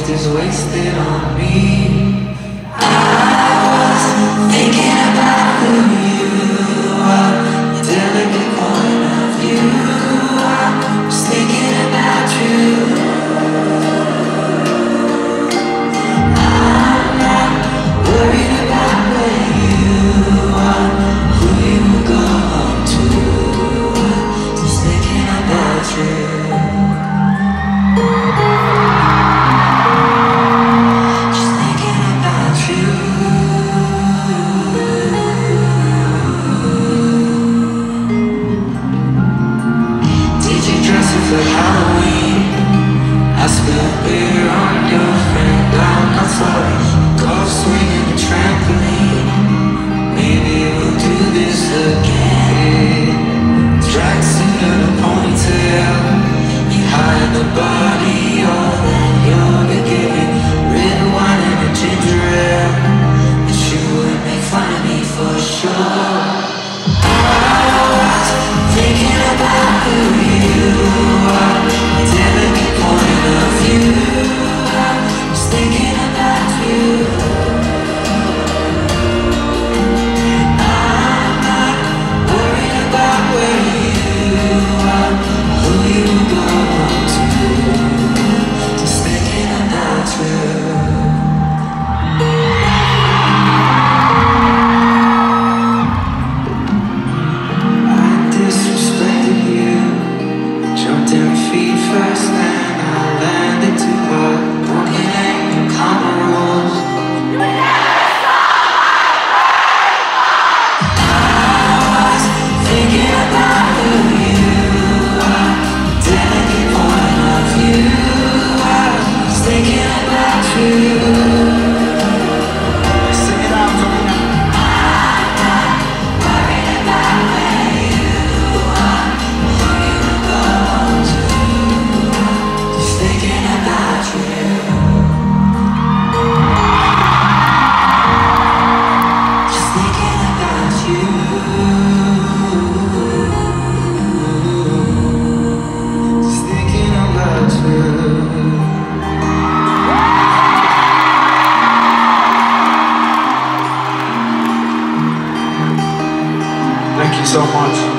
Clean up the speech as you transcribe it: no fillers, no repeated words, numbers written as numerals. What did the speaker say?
taste is wasted on me. I was thinking about who you are, the delicate point of view. I was thinking about you. I'm not worried about where you are, who you will go home to. Just thinking about you. For Halloween, I spilled beer on your friend. I'm not sorry. Golf swinging a trampoline. Maybe we'll do this again. Tracksuit and a ponytail. You hide the body, all that yoga giving. Red wine and a ginger ale. But you would make fun of me for sure. I was thinking about who you are, the delicate point of view. I was thinking about you. I'm not worried about where you are, who you go to. Just thinking about you. Feet first, then I landed too hard. Broken and common rules. I was thinking about who you are, delicate point of view. I was thinking about you. Sing it out for me now. I'm not worried about where you are, who you go to. Thinking about you. Just thinking about you. Just thinking about you. Thank you so much.